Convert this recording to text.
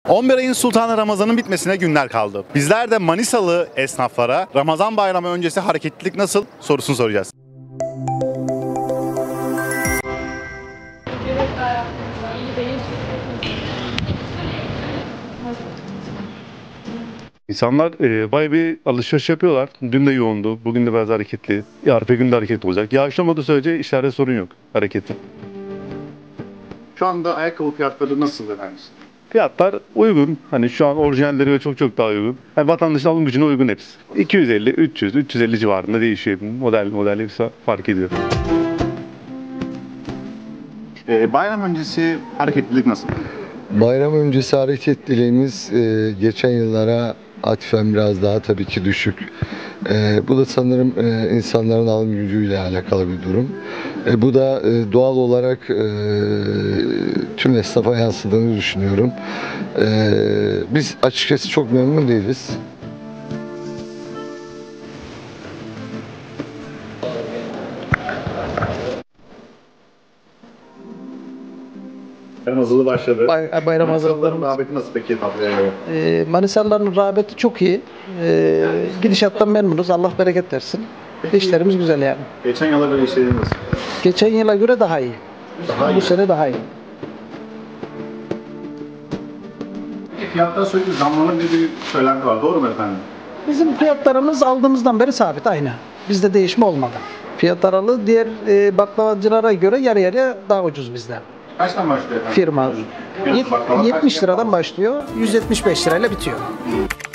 11 ayın sultanı Ramazan'ın bitmesine günler kaldı. Bizler de Manisalı esnaflara Ramazan bayramı öncesi hareketlilik nasıl sorusunu soracağız. İnsanlar bayağı bir alışveriş yapıyorlar. Dün de yoğundu, bugün de biraz hareketli. Yarın bir gün de hareketli olacak. Yağışlamadığı sürece işlerde sorun yok, hareketli. Şu anda ayakkabı fiyatları nasıl efendim? Fiyatlar uygun. Hani şu an orijinalleri ve çok daha uygun. Yani vatandaşın alım gücüne uygun hepsi. 250, 300, 350 civarında değişiyor. Model hepsi fark ediyor. Bayram öncesi hareketlilik nasıl? Bayram öncesi hareketliliğimiz geçen yıllara atfen biraz daha tabii ki düşük. Bu da sanırım insanların alım gücüyle alakalı bir durum. Bu da doğal olarak tüm esnafa yansıdığını düşünüyorum. Biz açıkçası çok memnun değiliz. Bayram hazırlığı başladı. Bayram hazırlıklarımız. Rağbeti nasıl peki tatlıya göre? Manisalıların rağbeti çok iyi. Gidişattan memnunuz. Allah bereket versin. İşlerimiz güzel yani. Geçen yıla göre işleriniz nasıl? Geçen yıla göre daha iyi. Bu sene daha iyi. Fiyatlar sürekli zamlanır diye bir söylenti var. Doğru mu efendim? Bizim fiyatlarımız aldığımızdan beri sabit aynı. Bizde değişme olmadı. Fiyat aralığı diğer baklavacılara göre yarı yarıya daha ucuz bizde. Kaçtan başlıyor efendim? Firma Baklava kaç 70 fiyat liradan var? başlıyor, 175 lirayla bitiyor.